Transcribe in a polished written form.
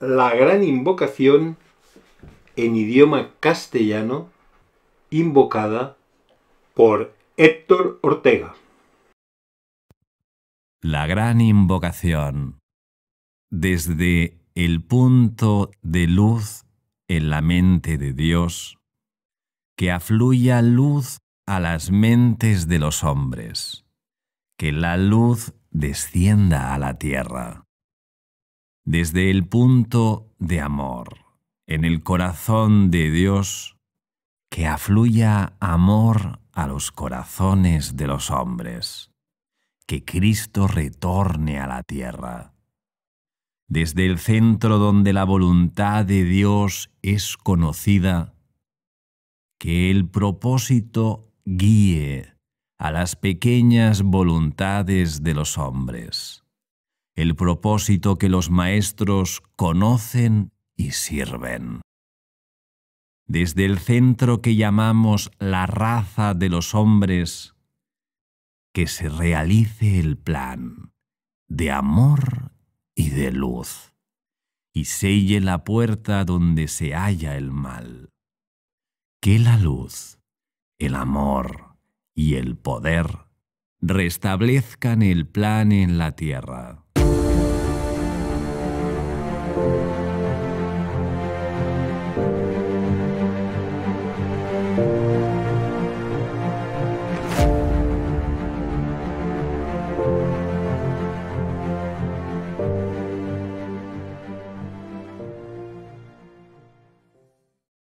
La gran invocación en idioma castellano, invocada por Héctor Ortega. La gran invocación. Desde el punto de luz en la mente de Dios, que afluya luz a las mentes de los hombres, que la luz descienda a la tierra. Desde el punto de amor en el corazón de Dios, que afluya amor a los corazones de los hombres, que Cristo retorne a la tierra. Desde el centro donde la voluntad de Dios es conocida, que el propósito guíe a las pequeñas voluntades de los hombres, el propósito que los maestros conocen y sirven. Desde el centro que llamamos la raza de los hombres, que se realice el plan de amor y de luz, y selle la puerta donde se halla el mal. Que la luz, el amor y el poder restablezcan el plan en la tierra.